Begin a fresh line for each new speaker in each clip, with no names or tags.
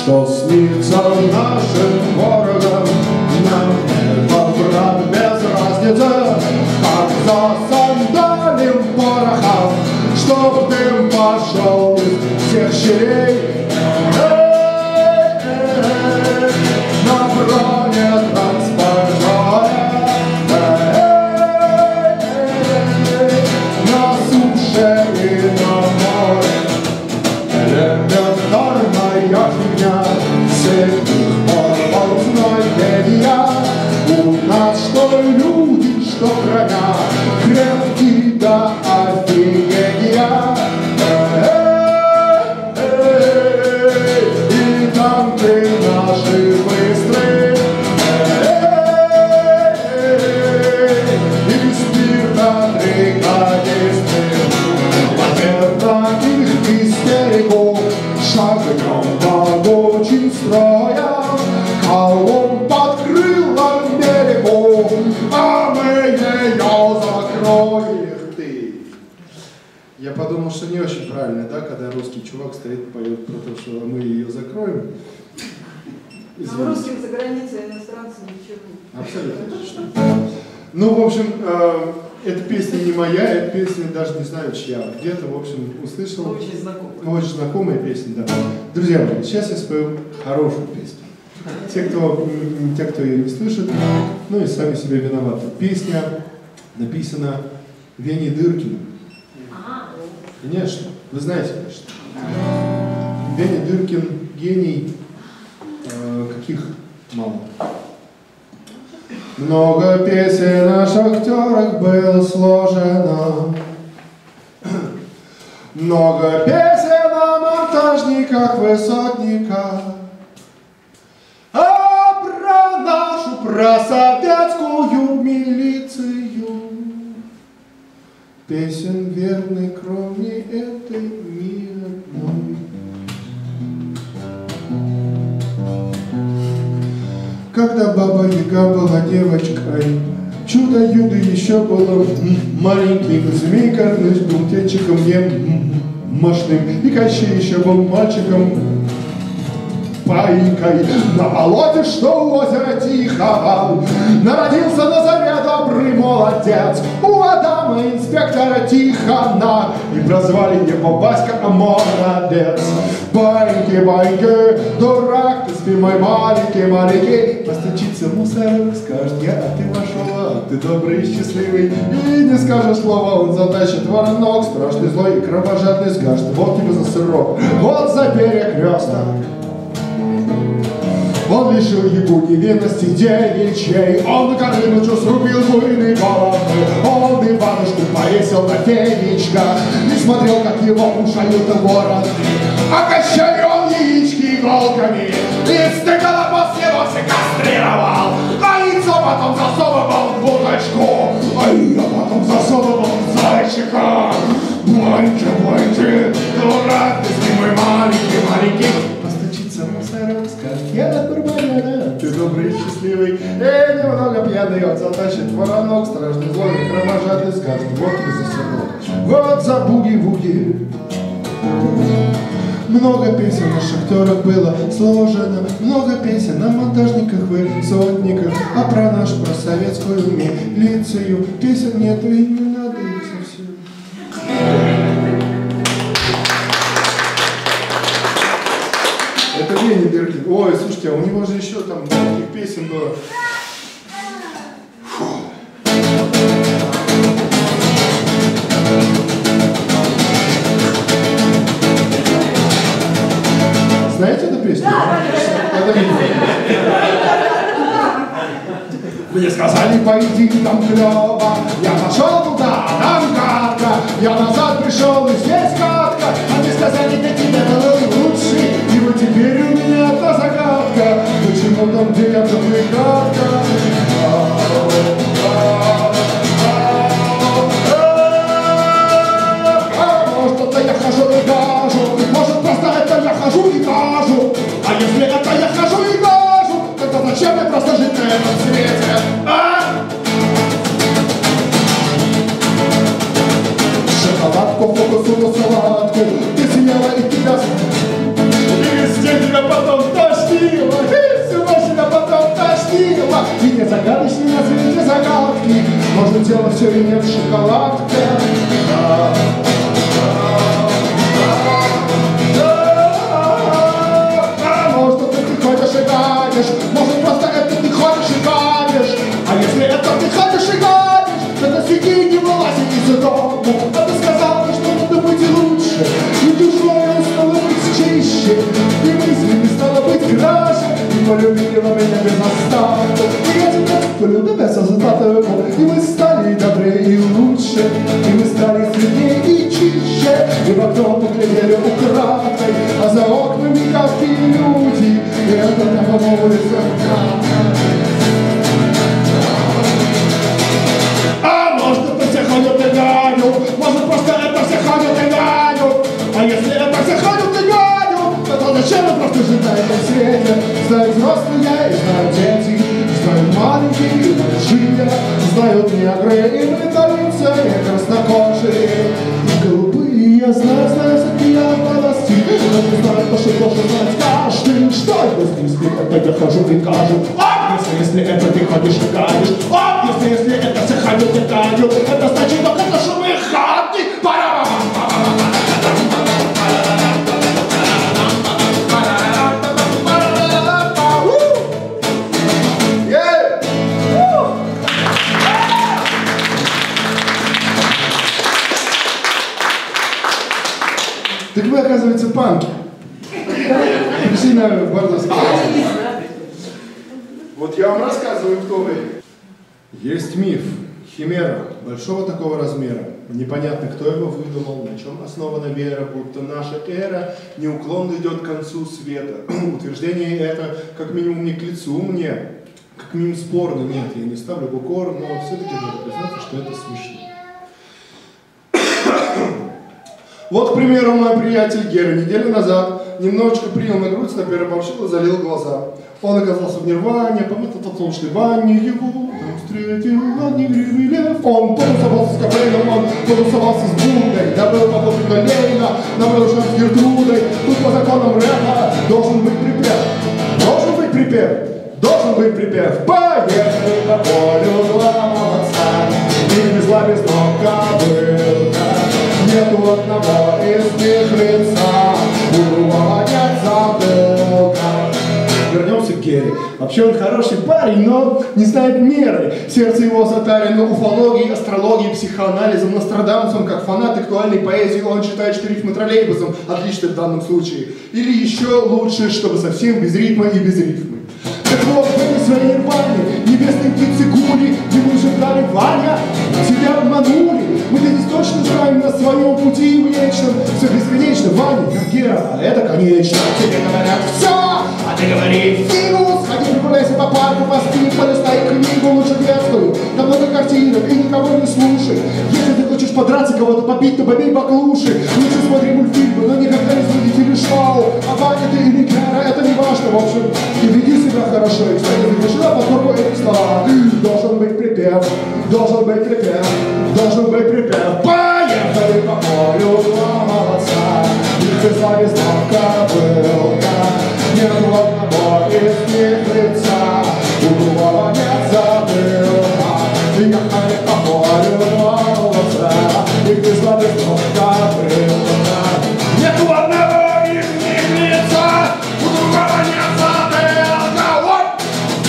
что снится нашим ворогам. Нам это, брат, без разницы, как засандалим порохом, чтоб дым пошел из всех щелей. На броне транспортера, на суше и на море. Элементарная фигня, сильных пор волнения. У нас что люди, что броня, крепкие до офигения. И танки наши быстрые, и спирта бригадисты. В ответ на их истерику шагнем могучим строем, колонн под крылом берегу, а мы ее закроем. Ты. Я подумал, что не очень правильно, да, когда русский чувак стоит, поет про то, что мы ее закроем.
А в русских за границей иностранцы ничего.
Абсолютно точно. Ну, в общем, эта песня не моя, эта песня даже не знаю чья. Где-то, в общем, услышал.
Очень знакомая.
Очень знакомая песня, да. Друзья мои, сейчас я спою хорошую песню. Те, кто ее не слышит, ну и сами себе виноваты. Песня написана Веней Дыркиным. Конечно, вы знаете, конечно. Веня Дыркин гений, каких мало. Много песен о шахтерах было сложено, много песен о монтажниках, высотниках, а про нашу, про советскую милицию песен верной, кроме этой, ни одной. Когда Баба-Яга была девочкой, Чудо-Юдо еще было маленьким, Змей Горыныч был птенчиком мощным, и Кощей еще был мальчиком пайкой. На болоте, что у озера Тихого, народился на заре добрый молодец. У Адама инспектора Тихона, и прозвали его Баська молодец. Баньки, баньки, дурак, ты спи, мой маленький. Постучится мусор, скажет: я, а ты вошел, а ты добрый и счастливый. И не скажешь слова, он затащит воронок, страшный, злой и кровожадный, скажет: вот тебе за сырок, вот за перекресток. Он лишил Ягу невинности девичьей, он на Горынычу срубил буйные головы, он Иванушку повесил на фенечках и смотрел, как его кушают вороны. А Кощей он яички иголками, листы колобок его все кастрировал, а яйцо потом засовывал в будочку, а я потом засовывал в зайчика. Баньки, баньки, дурак, ты мой маленький. Постучится мусорок, скажет: я от Барбаряна, ты добрый и счастливый. Немного пьяный, он затащит воронок, страшный, злой, кровожадный, скажет: вот и за сырок, вот за буги-вуги. Много песен о шахтерах было сложено, много песен о монтажниках, высотниках, а про нашу, про советскую милицию песен нету и не надо их совсем. Это Веня Дыркин. Ой, слушайте, а у него же еще там таких песен было. Знаете эту песню?
Да.
Это Веня. Мне сказали: пойди, там клево. Я пошел туда, а там катка. Я назад пришел, и здесь катка. А мне сказали: для тебя было лучше. И вот теперь у меня та загадка. Почему там, где я, там и катка? Может, это я хожу и гажу. Может, просто это я хожу и гажу. А если это я хожу и гажу, тогда зачем мне просто жить на этом свете? Шоколадку, фокусу, салатку ты съела и тебя... И везде тебя потом полюбила меня без остатка. И я тебя полюбил без остатка. И мы стали добрее и лучше, и мы стали светлее и чище. И в окно поглядели украдкой, а за окнами какие люди. И это на улице. А может это все ходят и гонят, может просто это все ходят и гонят. А если это все ходят и гонят, то зачем мы просто жить на этом свете? Знают взрослые и знают дети, знают маленькие и большие, знают негры и британцы, и краснокожие, и голубые. Я знаю, всякие новости, но не знаю то, что должен знать каждый. Что это если это я хожу и кажу? Если это ты ходишь и гадишь, если это все ходят и гадят, это значит только то, что мы хаты. Так вы, оказывается, панки. Пришли на бардовский. Вот я вам рассказываю, кто вы. Есть миф, химера, большого такого размера. Непонятно, кто его выдумал, на чем основана вера, будто наша эра неуклонно идет к концу света. Утверждение это как минимум не к лицу мне, как минимум спорно. Нет, я не ставлю в укор, но все-таки надо признаться, что это смешно. Вот, к примеру, мой приятель Гера неделю назад немножечко принял на грудь, напереборщил и залил глаза. Он оказался в нирване, помыл солнечной ванне, его встретил огнегривый лев. Он потусовался с Капрейном, он потусовался с Буддой, добыл попутно Ленина, набрал шанс с Гертрудой. Тут по законам рэпа должен быть припев. Должен быть припев, должен быть припев. Поехали по полю ломаться, и без зла без ног кобылка. Нету одного из них лица, другого нет затылка. Вернемся к Гере. Вообще он хороший парень, но не знает меры. Сердце его затарено уфологией, астрологией, психоанализом, Нострадамусом. Как фанат актуальной поэзии, он считает, что рифмы троллейбусом отлично в данном случае. Или еще лучше, чтобы совсем без ритма и без рифмы. Так вот, в этой своей рване небесные птицы гули, ему же дали Ваня, тебя обманули. Мы-то здесь точно знаем на своем пути вечном. Все бесконечно, Ваня, как Гера, а это конечно. Тебе говорят все, а ты говоришь фигу. Сходи, прогуляйся по парку, поспи, полистай книгу, лучше детскую. Там много картинок и никого не слушай. Если ты хочешь подраться, кого-то побить, то побей баклуши. Лучше смотри мультфильмы, но никогда не смотри телешоу. А Ваня ты или Гера, это не важно, в общем. И веди себя хорошо, и, кстати, запиши поскольку эти слова. Должен быть припев, должен быть припев, должен быть припев. Поехали по полю ломаться, и ты завезла кобылка. Нет одного из них лица, у другого нет затылка. И ехали по полю ломаться, и ты завезла кобылка. Нет одного из них лица, у другого нет затылка. Вот!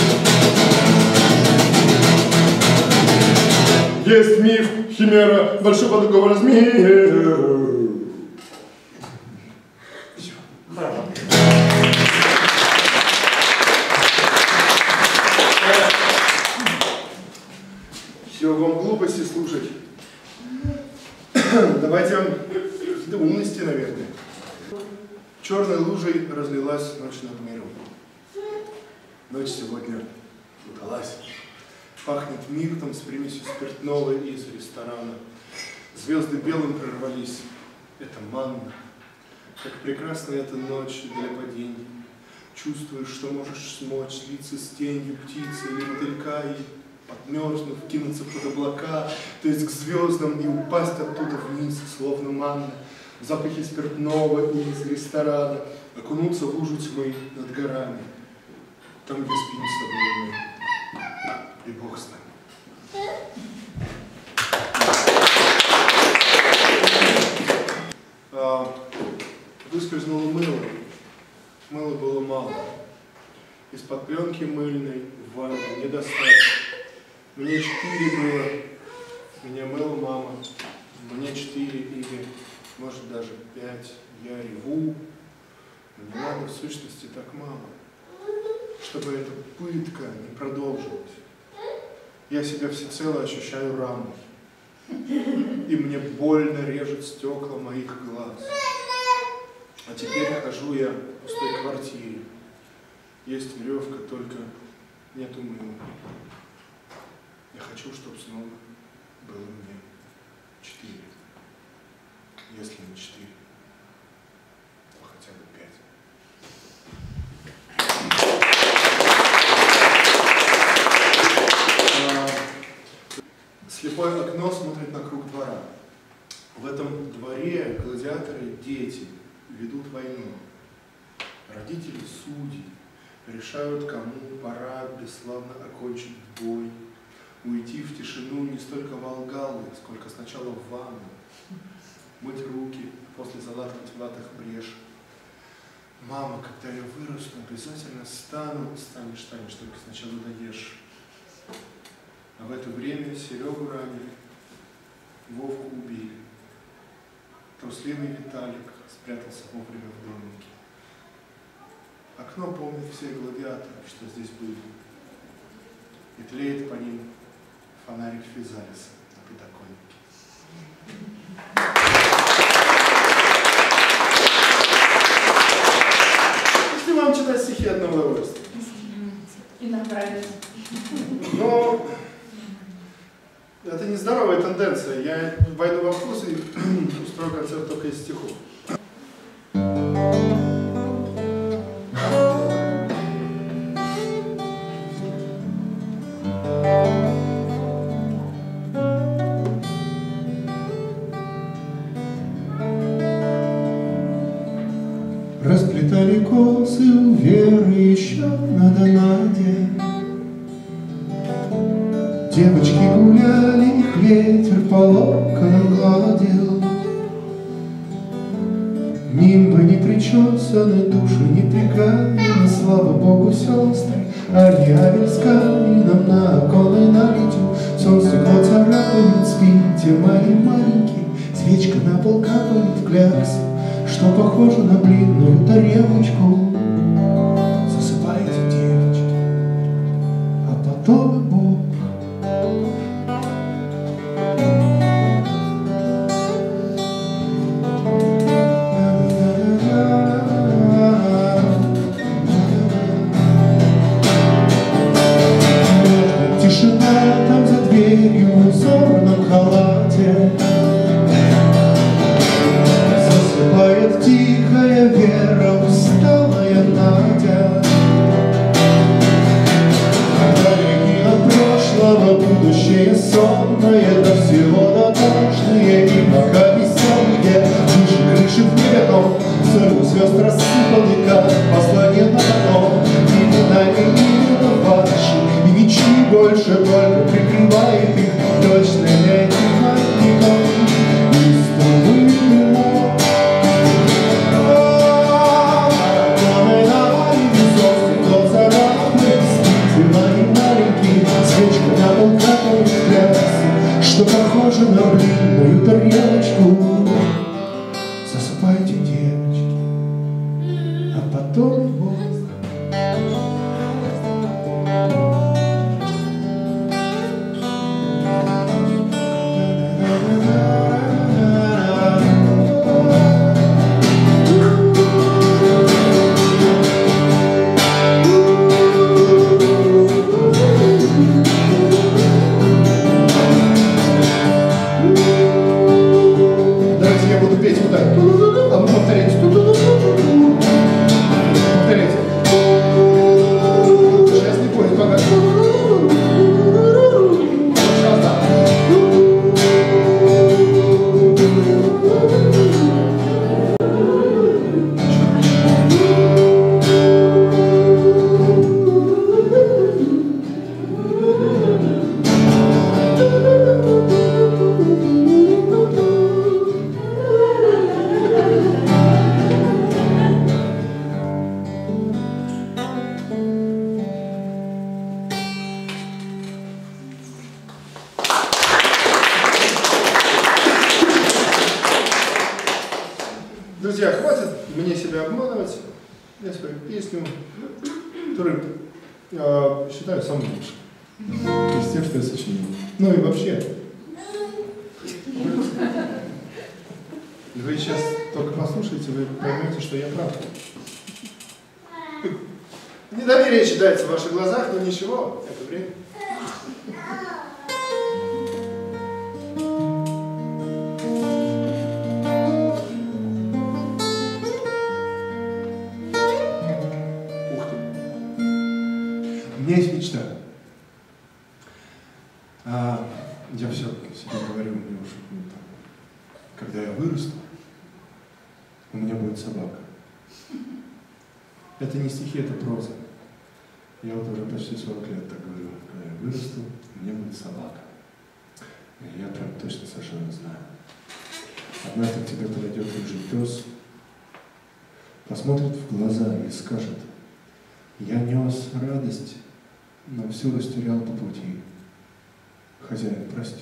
Есть миф, химера, большого такого размера. Все. Браво. Все, вам глупости слушать. Давайте вам какие-то умности, наверное. Черной лужей разлилась ночь над миром. Ночь сегодня удалась. Пахнет миртом с примесью спиртного из ресторана. Звезды белым прорвались. Это манна. Как прекрасна эта ночь для падений. Чувствуешь, что можешь смочь слиться с тенью птицы или мотылька и, подмерзнув, кинуться под облака, то есть к звездам и упасть оттуда вниз, словно манна. Запахи спиртного из ресторана. Окунуться в лужу тьмы над горами. Там, где спим с тобой мы. И Бог с нами. Выскользнуло мыло. Мыла было мало. Из-под пленки мыльной в ванну не достать. Мне 4 было. Меня мыла мама. Мне 4 или, может, даже 5. Я реву. Но не надо в сущности так мало. чтобы эта пытка не продолжилась. Я себя всецело ощущаю рамой, и мне больно режет стекла моих глаз. А теперь хожу я в пустой квартире. Есть веревка, только нету мыла. Я хочу, чтобы снова было мне 4. Если не 4, то хотя бы 5. Слепое окно смотрит на круг двора. В этом дворе гладиаторы и дети ведут войну. Родители судьи решают, кому пора бесславно окончить бой, уйти в тишину не столько Волгалы, сколько сначала в ванну, мыть руки, после залатывать в латах брешь. Мама, когда я вырасту, обязательно станешь, только сначала доешь. А в это время Серегу ранили, Вовку убили. Трусливый Виталик спрятался вовремя в домике. Окно помнит всех гладиаторов, что здесь были. И тлеет по ним фонарик Физалиса на подоконнике. Если вам читать стихи одного возраста.
И направить.
Но это нездоровая тенденция. Я войду во вкус и устрою концерт только из стихов.
Расплетали косы у Веры еще на донаде. Девочки гуляли, их ветер по локонам гладил. Нимбы не причесаны, души не прикаяны, слава Богу, сестры, Авельская нам на оконы налетел. Сон стекло царапает, спите мои маленькие, свечка на пол капает в кляксе, что похоже на блинную тарелочку. Засыпайте, девочки, а потом и Бог. Тишина там за дверью в узорном халате. Засыпает тихая Вера, усталая Надя. Далеки от прошлого будущее сонное, до всего дотошные и пока веселые. Выше крыши в небе соль звезд рассыпаны, как послание на дно. Именами именно ваши, и ничьи больше, только прикрывает их точно этим маятником. Что похоже на блинную тарелочку. Засыпайте, девочки, а потом Бог.
Друзья, хватит мне себя обманывать. Я свою песню, которую считаю самым лучшим из тех, что я сочинил. Ну и вообще. Вы сейчас только послушаете, вы поймете, что я прав. Недоверие читается в ваших глазах, но ничего, это время. Ух ты. У меня есть мечта. Я все себе говорю, мне уже, когда я вырасту, у меня будет собака. Это не стихи, это проза. Я вот уже почти 40 лет так говорю. Когда я вырасту, у меня будет собака. И я прям точно совершенно знаю. Однажды к тебе подойдет рыжий пес, посмотрит в глаза и скажет: я нес радость, но все растерял по пути. Хозяин, прости.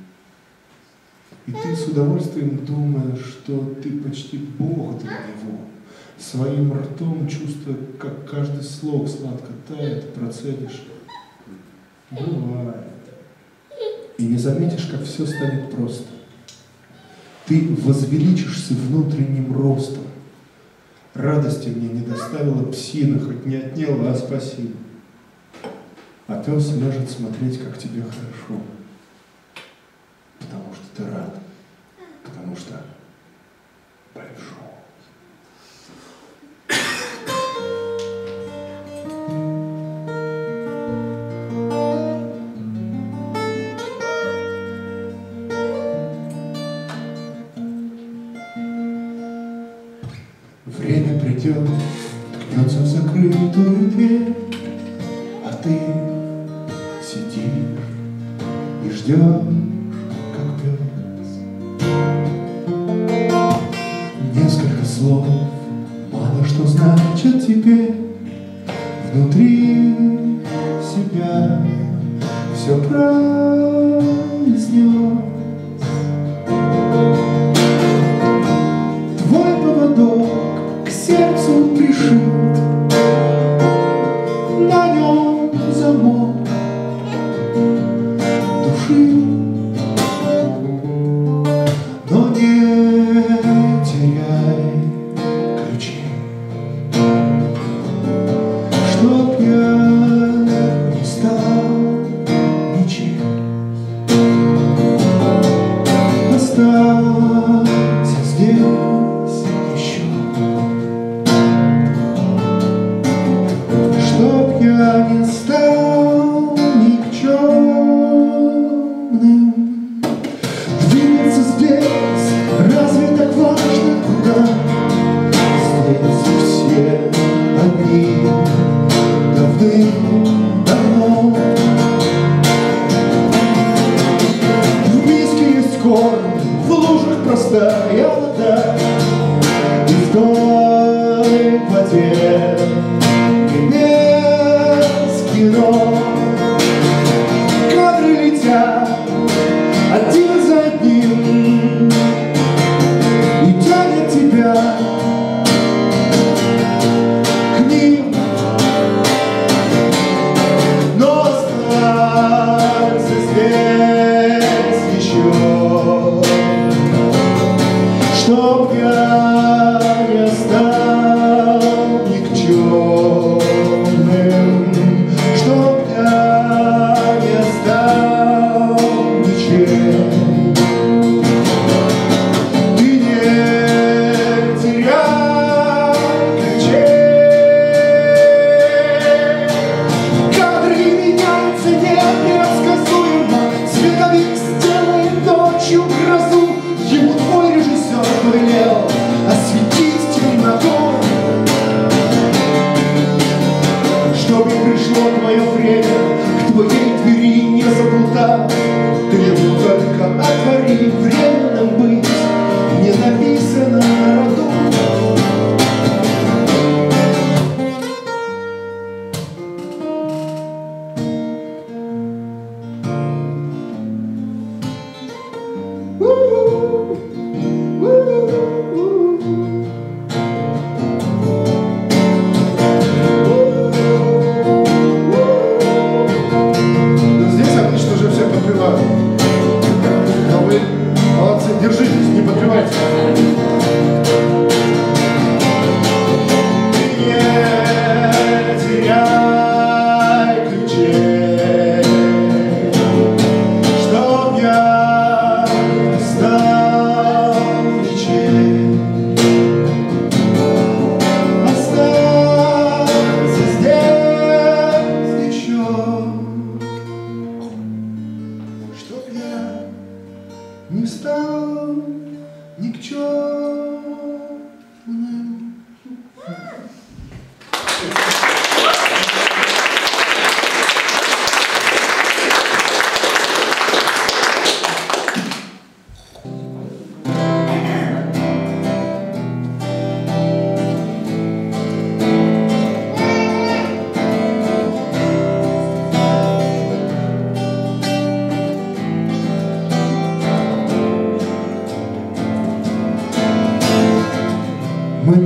И ты с удовольствием думаешь, что ты почти Бог для него, своим ртом чувствуя, как каждый слог сладко тает, процедишь. Бывает. И не заметишь, как все станет просто. Ты возвеличишься внутренним ростом. Радости мне не доставила псина, хоть не отняла, а спасибо. А пес ляжет смотреть, как тебе хорошо. Потому что ты рад. Потому что большой. Время придет, ткнется в закрытую дверь, а ты сидишь и ждешь, как пес. Несколько слов мало что значит теперь. Внутри себя все произнес. Твой поводок к сердцу пришит, на нем замок души, но не теряй ключи, чтоб я не стал ничем. Останься здесь еще, чтоб я не стал никчемным. Двигаться здесь, разве так важно, куда? Здесь все одни давным-давно. В миске есть корм, в лужах простая вода, и в той воде немецкий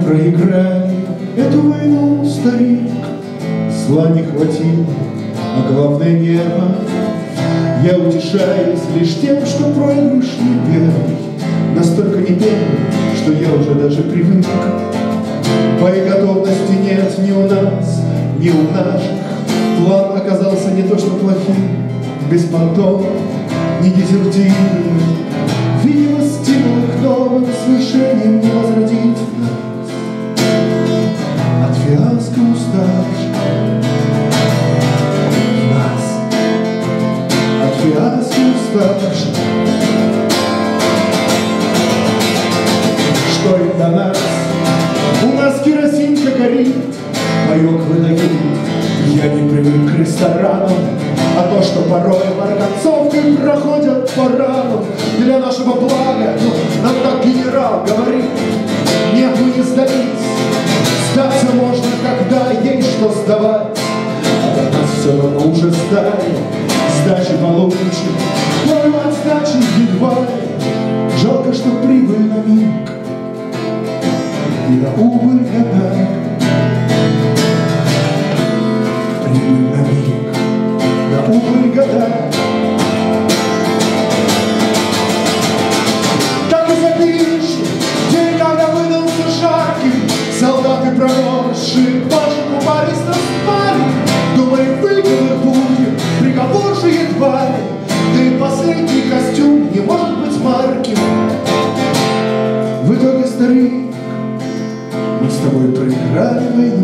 проиграли эту войну, старик. Зла не хватило, а главное небо. Я утешаюсь лишь тем, что проигрыш не первый. Настолько не первый, что я уже даже привык. Боеготовности нет ни у нас, ни у наших. План оказался не то что плохим, беспонтовым, не дезертирным. Видимо, стимул к новым свершениям не возродить нас. От фиаско уставших нас, от фиаско уставших. Что им до нас? У нас керосинка горит, паёк выдают. Я не привык к ресторанам, а то, что порой марганцовкой проходят по ранам. Для нашего блага, нам так генерал говорит. Нет, мы не сдались, сдаться можно, когда есть что сдавать. А от нас все равно уже сдали, сдачи получим, но от сдачи едва ли. Жалко, что прибыль на миг и на убыль года. Прибыль на миг, на убыль года. Так и запишем день, когда выдался жарким. Солдаты промерзшие, башен упались на спали. Думаем, выговор будет, приговор же едва ли. Да и последний костюм не может быть марким. В итоге, старик, мы с тобой проиграли войну.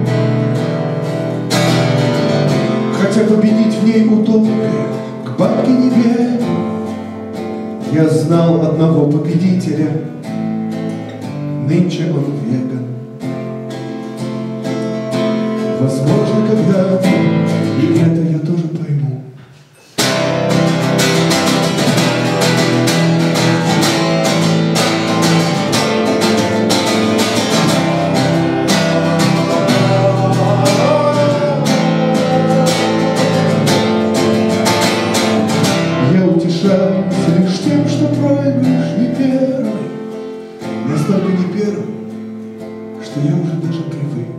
Хотя победить в ней утопия к бабке не верю. Я знал одного победителя, нынче он веган. Возможно, когда-то и это я тоже пойму. Лишь тем, что проигрыш не первый, настолько не первый, что я уже даже привык.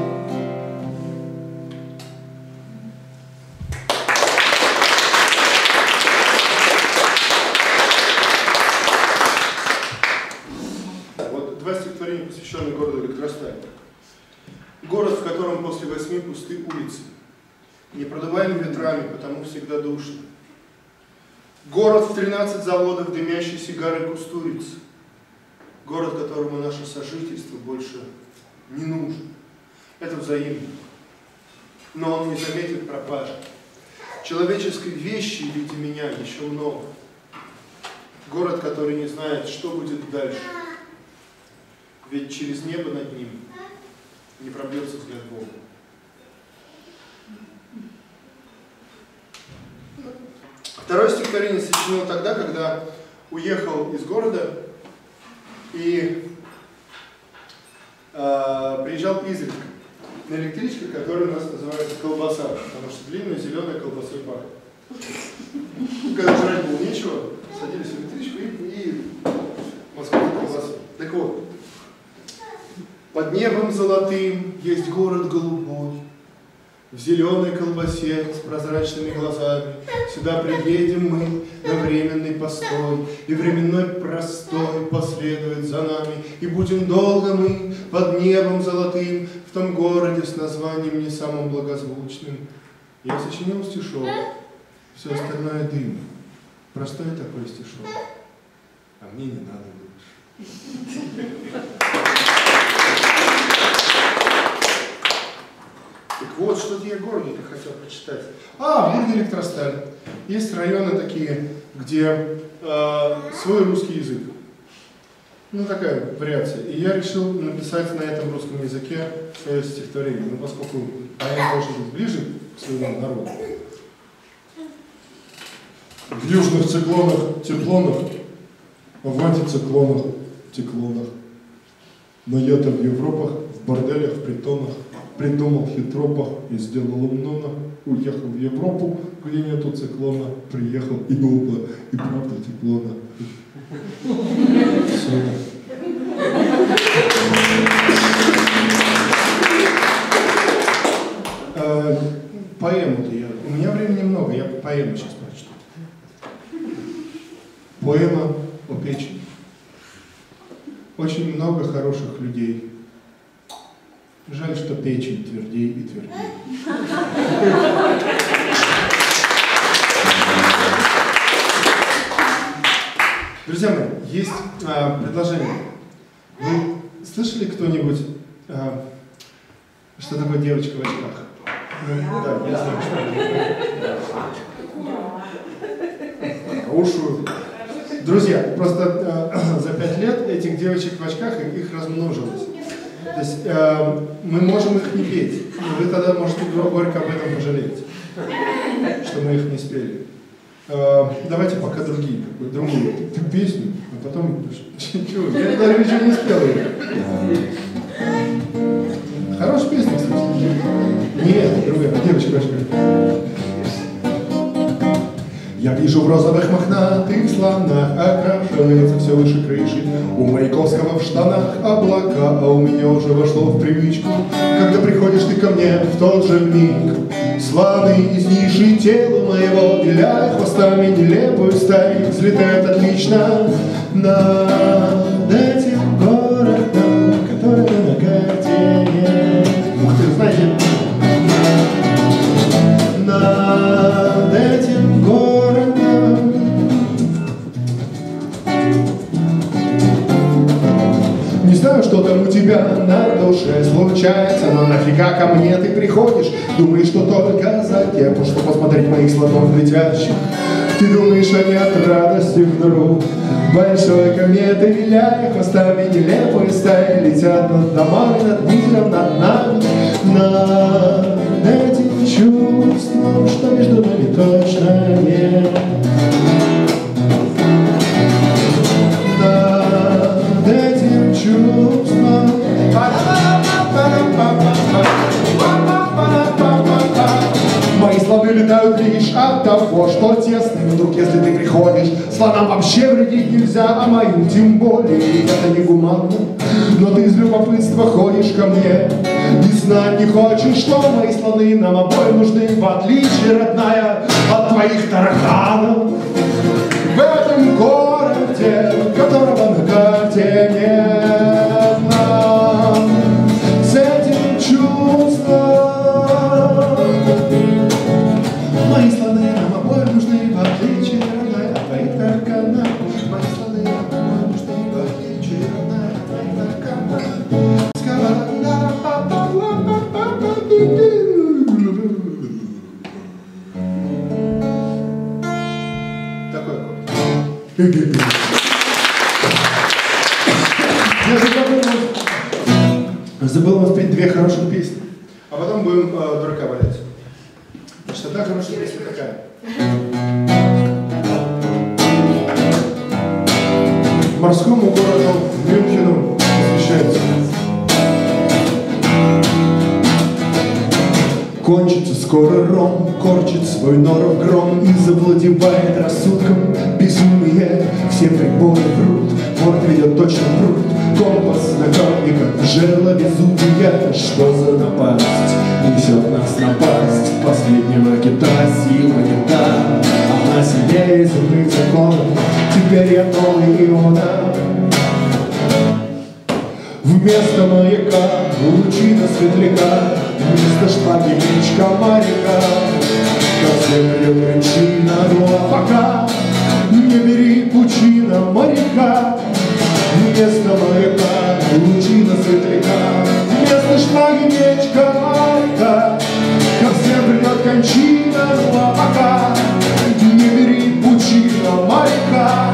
Вот два стихотворения, посвященные городу Электросталь. Город, в котором после 8 пусты улицы, непродуваемы ветрами, потому всегда душно. Город в 13 заводов, дымящей сигарой кустурицы. Город, которому наше сожительство больше не нужно. Это взаимно. Но он не заметит пропажи. Человеческой вещи в виде меня еще много. Город, который не знает, что будет дальше. Ведь через небо над ним не пробьется взгляд Бога. Второе стихотворение сочинил тогда, когда уехал из города и приезжал изредка на электричке, которая у нас называется колбаса, потому что длинная зеленая колбасой пахнет. Когда жрать было нечего, садились в электричку и московскую колбасу. Так вот, под небом золотым есть город голубой, в зеленой колбасе с прозрачными глазами. Сюда приедем мы на временный постой, и временной простой последует за нами. И будем долго мы под небом золотым в том городе с названием не самым благозвучным. Я сочинил стишок, все остальное дым. Простой такой стишок, а мне не надо больше. Так вот, что-то я о городе хотел прочитать. В городе Электросталь есть районы такие, где свой русский язык. Ну, такая вариация. И я решил написать на этом русском языке свое стихотворение. Ну, поскольку поэт должен быть ближе к своему народу. В южных циклонах, теплонах, в антициклонах, теклонах. Но я-то в Европах, в борделях, в притонах придумал хитропах и сделал много. Уехал в Европу, где нету циклона, приехал и было, и правда теплона. Все. Поэму-то я... У меня времени много, я поэму сейчас прочту. Поэма о печени. Очень много хороших людей. Жаль, что печень твердей и твердей. Друзья мои, есть предложение. Вы слышали кто-нибудь, что такое девочка в очках? Ну, да, я знаю, что ушу. Друзья, просто за 5 лет этих девочек в очках их размножилось. То есть мы можем их не петь. И вы тогда можете горько об этом пожалеть, что мы их не спели. Давайте пока другую песню, а потом... Чего? Я даже еще не спел ее. Хорошая песня, кстати. Нет, другая, девочка в очках. Я вижу в розовых мохнатых слонах окрашивается все выше крыши. У Маяковского в штанах облака, а у меня уже вошло в привычку. Когда приходишь ты ко мне в тот же миг, слоны из ниши тела моего, виляя хвостами нелепую стаю, взлетают отлично над этим городом, который на карте. Ух ты, знаете, над этим городом. Не знаю, что там у тебя на душе случается, но нафига ко мне ты приходишь? Думаешь, что только затем, что посмотреть моих слонов летящих. Ты думаешь, они от радости вдруг большой кометы, виляя хвостами нелепые стаи, летят над домами, над миром, над нами, над этим чувством, что между нами точно нет. Над этим чувством. Мои слоны летают лишь от того, что тесно. Вдруг, если ты приходишь, слонам вообще вредить нельзя, а моим тем более, это не гуманно. Но ты из любопытства ходишь ко мне и знать не хочешь, что мои слоны нам обоим нужны, в отличие, родная, от твоих тараканов. В этом городе, которого на карте нет, нам с этим чувством. Мои слоны нам обоим нужны, в отличие, родная, от твоих тараканов. Мои слоны нам обоим нужны, в отличие, родная, от твоих тараканов. Такой аккорд. Я забыл вам спеть 2 хороших песни, а потом будем дурака валять. Значит, одна хорошая песня такая. Морскому городу Мюнхену посвящается. Кончится скоро ром, корчит свой норов гром и завладевает рассудком безумие. Все приборы врут, порт ведет точно в пруд, компас наемника, жерло Везувия. Что за напасть несет нас напасть последнего кита? Сила не та, она сильнее земных законов. Теперь я новый Иона. Вместо маяка лучина светляка, вместо шпаги меч комарика. Ко всем придет кончина, ну а пока не бери пучина моряка. Вместо маяка лучина светляка, вместо шпаги меч комарика. Ко всем придет кончина, ну а пока не бери пучина моряка.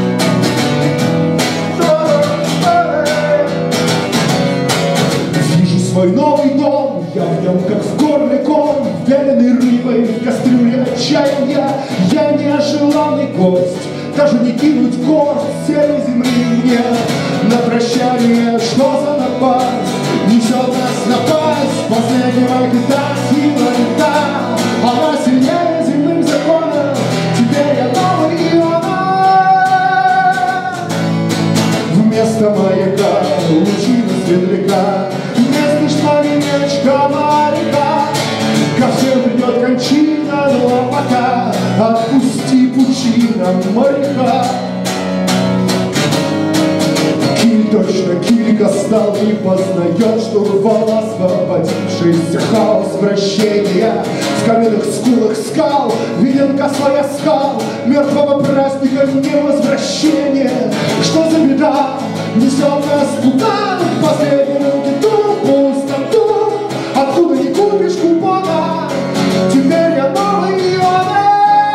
Свой новый дом, я в нем как в горле ком, вяленой рыбой в кастрюле отчаяния. Я нежеланный гость, даже не кинуть горсть серой земли мне на прощание. Что за напасть несет нас напасть последнего кита? Сила не та, она сильнее земным законом. Теперь я новый Иона. Вместо маяка лучина светляка, вместо шпаги меч комарика. Ко
отпусти пучина моряка. Киль точно килька стал, не познает штурвал, освободившийся хаос вращения. В каменных скулах скал виден косой оскал мертвого праздника невозвращения. Что за беда несет нас туда, в последнюю беду, пустоту, откуда не купишь купона. Теперь я новый Иона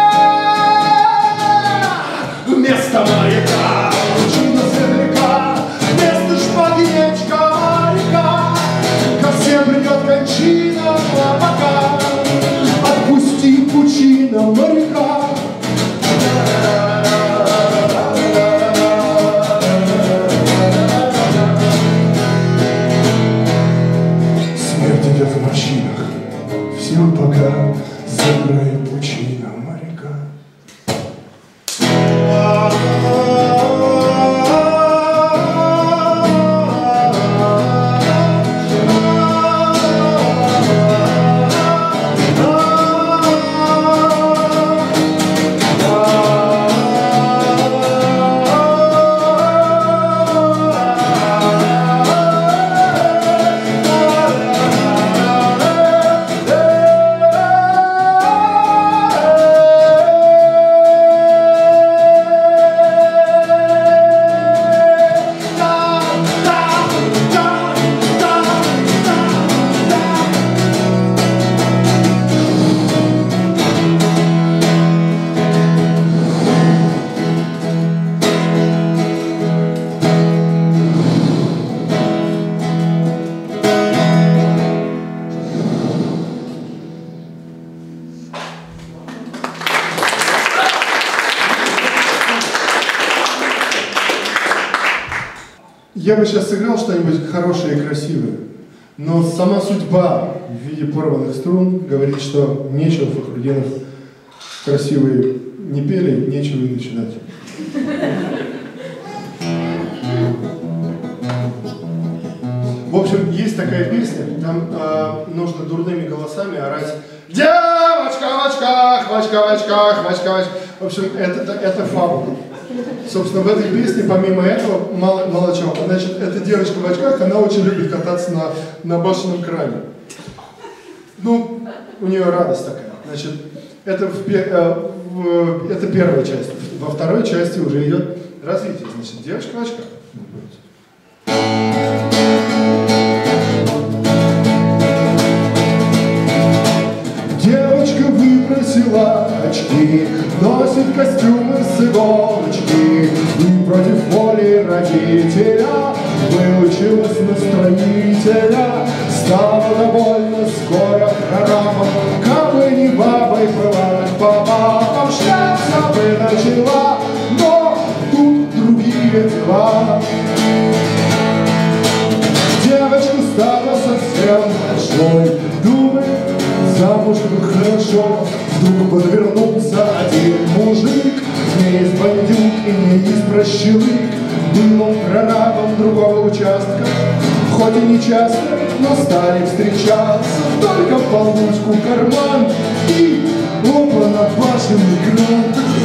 вместо маяка. Причина светляка, вместо шпагнечка моряка. Ко всем придет кончина, а пока отпусти пучина моряка. Смерть идет в морщинах, всем пока забирает пучина моряка.
Я бы сейчас сыграл что-нибудь хорошее и красивое, но сама судьба в виде порванных струн говорит, что нечего Фахрудинов красивые не пели, нечего и начинать. В общем, есть такая песня, там нужно дурными голосами орать «Девочка в очках, в очках, в очках, в очках, в очках». В общем, это фабула. Собственно, в этой песне, помимо этого, мало чего. Значит, эта девочка в очках, она очень любит кататься на башенном кране. Ну, у нее радость такая. Значит, это первая часть. Во второй части уже идет развитие. Значит, девочка в очках.
Девочка выбросила очки, носит костюмы с иголочки и против воли родителя выучилась на строителя. Стала довольно скоро прорабом, кабы не бабой была, по бабам шляпся бы начала, но тут другие дела. Девочка стала совсем большой, думает, замуж бы хорошо. Вдруг подвернулся один мужик, не из бандюк и не из прощелык. Был он прорабом другого участка, хоть и не часто, но стали встречаться. Только в полнушку карман и опа на башенный кран.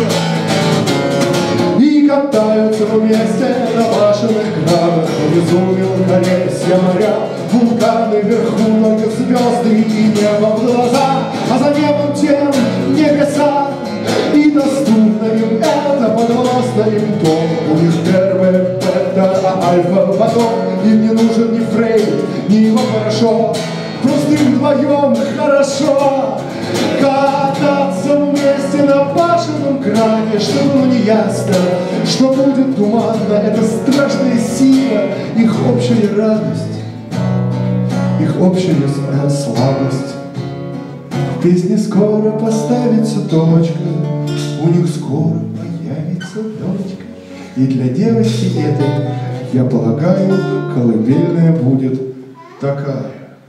И катаются вместе на башенных кранах. Внизу мелколесья моря, вулканы вверху, только звезды и небо в глаза. А за небом тем небеса, и доступно им это, подвластно им то. У них первое бета, а альфа потом. Им не нужен ни Фрейд, ни его порошок, просто им вдвоем хорошо кататься вместе на башенном кране. Что было неясно, что будет туманно, это страшная сила, их общая радость, их общая слабость. В песне скоро поставится точка, у них скоро появится дочка. И для девочки этой, я полагаю, колыбельная будет такая.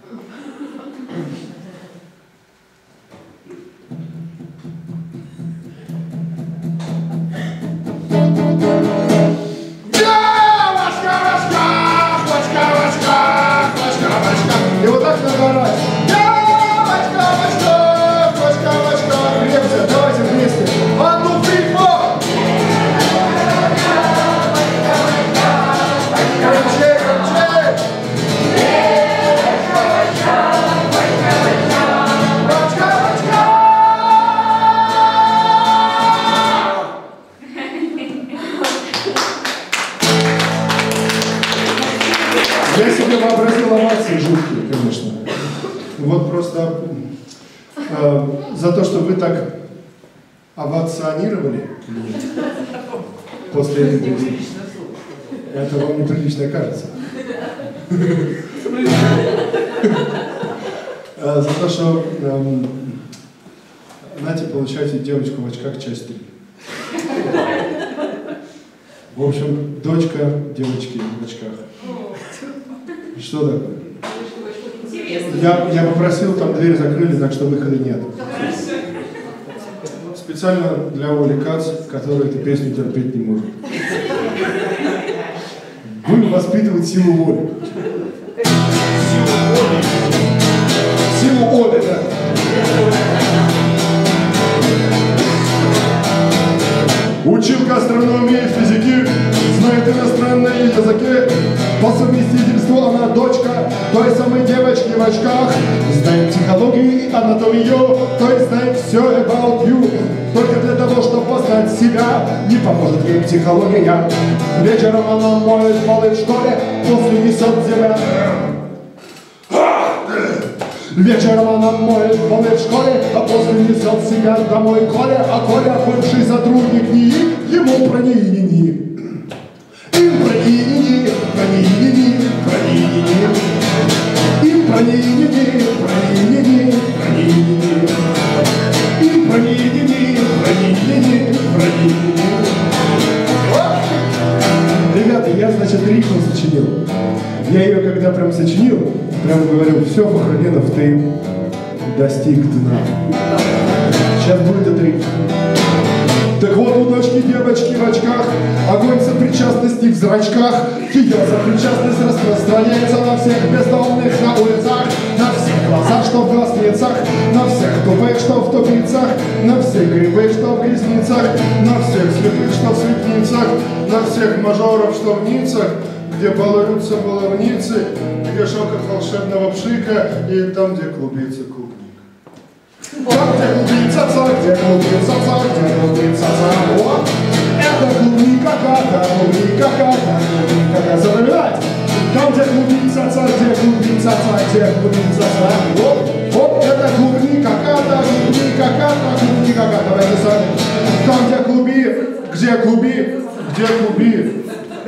И вот так надо орать. Девочка в очках, в очках, в очках. Лекция, давайте вместе. за то, что вы так овационировали после этой песни. Это вам неприлично кажется. За то, что, знаете, получаете девочку в очках, часть 3. В общем, дочка девочки в очках. Что такое? Я попросил, там дверь закрыли, так что выхода нет. Специально для Оли Кац, которая эту песню терпеть не может. Будем воспитывать силу воли. Силу воли, да. Училка астрономии и физики, знает иностранные языки. По совместительству она дочка той самой девочки в очках. Знает психологию и анатомию, то есть знает все about you. Только для того, чтобы познать себя, не поможет ей психология. Вечером она моет полы в школе, после несет земля. Вечером она моет полы в школе, а после несет себя домой Коля. А Коля, бывший сотрудник НИИ, ему про НИИ. Им про НИИ, про НИИ, про НИИ. Им про НИИ, про НИИ, про НИИ. Им про НИИ, про НИИ, про НИИ. Ребята, я, значит, рифму сочинил. Я ее когда прям сочинил, прям говорю, все, Фахрудинов, ты достиг дна. Сейчас будет это рифма. Так вот, у дочки девочки в очках, огонь сопричастности в зрачках. Ее сопричастность распространяется на всех бездомных на улицах, на всех глазах, что в глазницах, на всех тупых, что в тупицах, на всех грибых, что в грязницах, на всех слепых, что в светницах, на всех мажоров, что в ницах, где балуются баловницы, где шокот волшебного пшика и там, где клубится клубник. Там, где клубится ца, где клубится ца, где клубится ца. Вот, это клубника, как-то, клубника, как-то, клубника, как запоминать. Там, где клубится ца, где клубится ца, где клубится ца. Вот, это клубника, как-то, клубника, как-то, клубника, как-то. Давайте сами. Там, где клуби, где клуби, где клуби.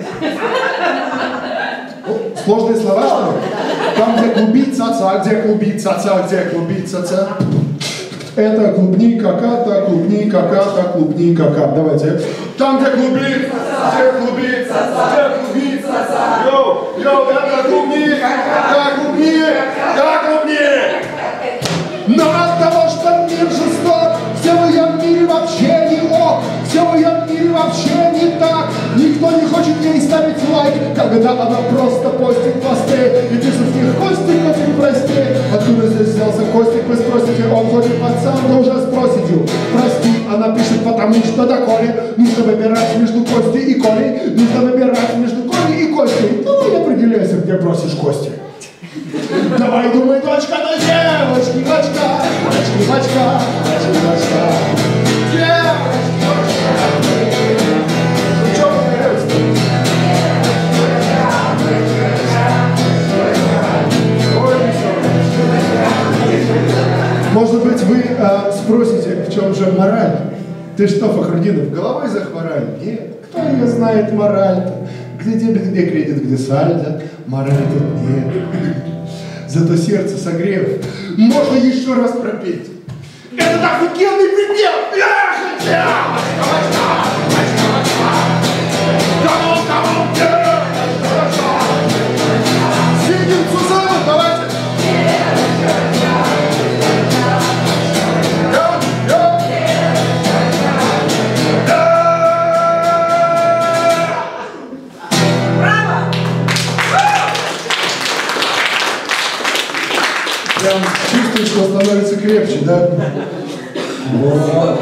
Сложные слова, что ли? Там, где клубица ца, где клубица ца, где клубица ца. Это клубника, ката, клубника, ката, клубника, ката. Давайте. Там, где клубица, где клубица, где клубица. Йоу, это клубника, как клубника, как клубника. Но от того, что мир жесток, все в ее мире вообще не ок, все в ее мире вообще не так. Никто не хочет ей ставить лайк, когда она просто постит посты и пишет в них: Костик, Костик, прости. Откуда здесь взялся Костик, вы спросите? Он ходит пацан, да уже спросите. Прости, она пишет, потому что до Коли нужно выбирать между Костей и Колей. Нужно выбирать между Колей и Костей. Ну, не определяйся, где бросишь Кости. Давай, думай, дочка, на девочки в очках, девочки в очках, девочки в очках. Девочки в очках. Ну что вы говорите? Может быть, вы спросите, в чем же мораль? Ты что, Фахрудинов, головой захворали? Нет, кто ее знает мораль-то? Где дебет, где кредит, где сальдо? Мораль тут нет. Зато сердце согрев, можно еще раз пропеть. Это офигенный предел! Сидим Сузанов, давайте! Прям чувствуешь, что становится крепче, да? Вот.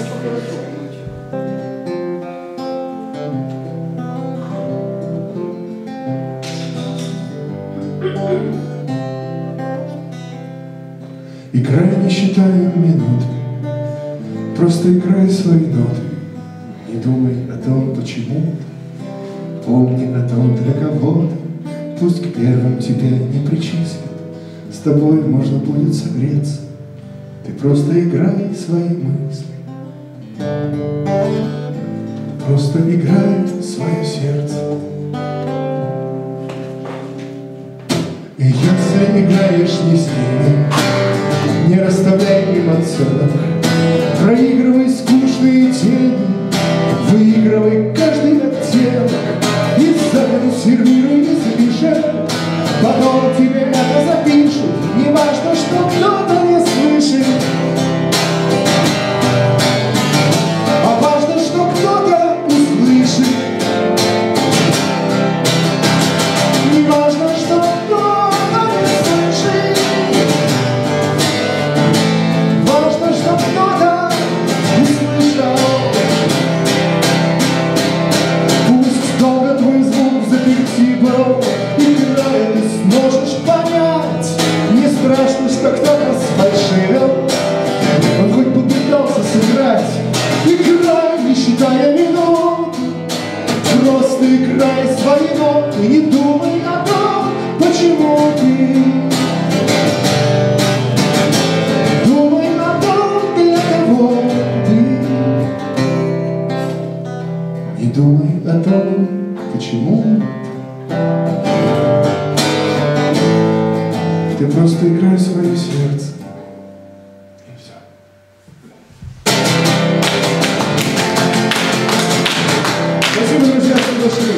Играй, не считаю минут, просто играй свои ноты. Не думай о том, почему, помни о том, для кого-то. Пусть к первым тебя не причислят, с тобой можно будет согреться. Ты
просто играй свои мысли, просто играй свое сердце. И если играешь не с ними, не расставляй им оценок, проигрывай скучные тени, выигрывай каждый оттенок, и замену сервируй, не запиши, потом тебе это запишут, не важно, что кто-то не слышит, а важно, что кто-то услышит. Не важно, что кто-то не слышит, важно, что кто-то услышал. Пусть долго твой звук заперти был, играет, ты сможешь понять. Не страшно, что кто-то сфальшивил, он хоть бы пытался сыграть. Играй, не считая минут, просто играй свои ноты, не думай о том, почему ты. Думай о том, для кого ты. Не думай о том, почему. Ты просто играй свое сердце. И все. Спасибо, друзья, что пришли.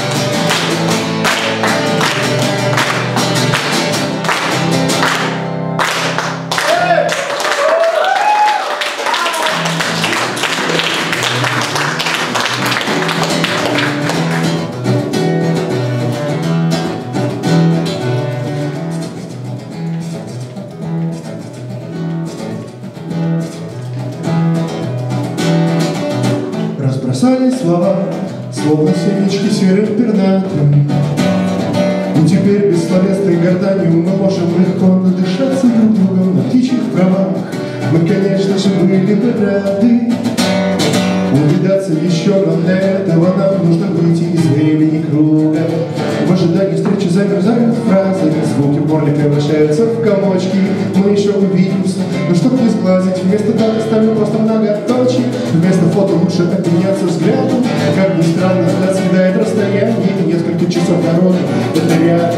Разбросали слова, словно семечки серых пернатым. И теперь бессловесной горданью мы можем легко надышаться друг другом на птичьих правах. Мы, конечно же, были бы рады увидаться еще, но для этого нам нужно выйти из времени круга. В ожидании встречи замерзают фразы, звуки в горле превращаются в комочки. Мы еще увидимся, но чтоб не сглазить, вместо даты ставим просто многоточие. Вместо фото лучше обменяться взглядом. Как ни странно, взгляд съедает расстояние, и несколько часов дороги — это рядом.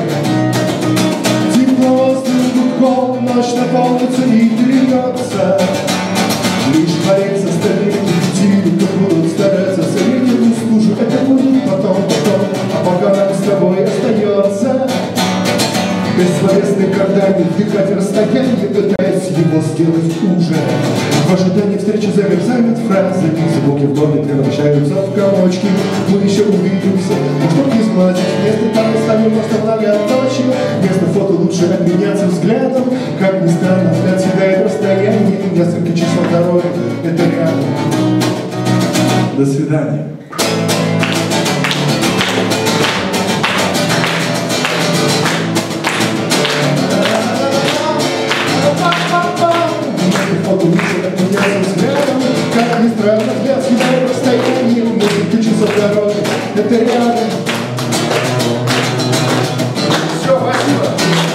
Тепло острым гудком, ночь наполнится и трясется. Лишь борется столетний птицы, будут стараться согреть стужу. Это будет потом, а пока нам с тобой остается бессловесный гордами вдыхать расстояние, пытаясь его сделать уже. В ожидании встречи замерзают фразы, звуки в горле превращаются в комочки. Мы еще увидимся, но чтоб не сглазить, вместо там ставим просто многоточие. Вместо фото лучше обменяться взглядом. Как ни странно, взгляд съедает расстояние, и несколько часов дороги — это рядом.
До свидания.
Фото лучше обменяться взглядом. Как ни странно, взгляд съедает расстояние, несколько часов дороги — это рядом. Все, спасибо.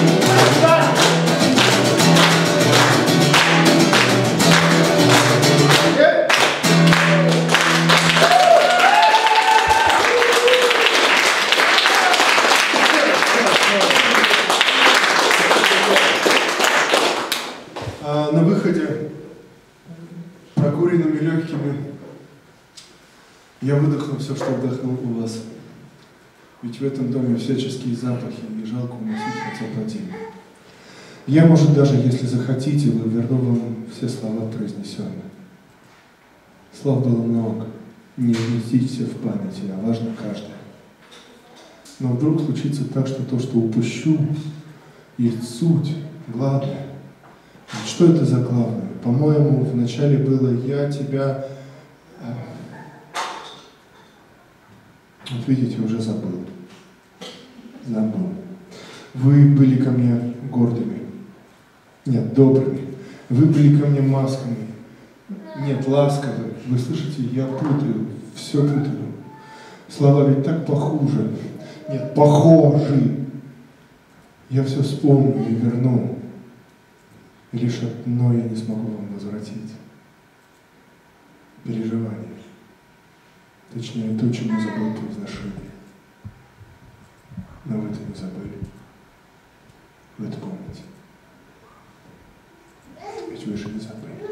На выходе прокуренными легкими я выдохну все, что вдохнул у вас. Ведь в этом доме всяческие запахи, и жалко уносить хотя бы один. Я, может, даже если захотите, вы верну вам все слова произнесенные. Слов было много, не вместить все в памяти, а важно каждое. Но вдруг случится так, что то, что упущу, есть суть, главное. Что это за главное? По-моему, вначале было «я тебя...» Вот видите, уже забыл. Забыл. Вы были ко мне гордыми. Нет, добрыми. Вы были ко мне масками. Нет, ласковые. Вы слышите, я путаю, все путаю. Слова ведь так похуже. Нет, похожи. Я все вспомню и верну. И лишь одно я не смогу вам возвратить. Переживание. Точнее, то, чему забыл произношение. Но вы это не забыли. Вы это помните. Ведь вы же не забыли.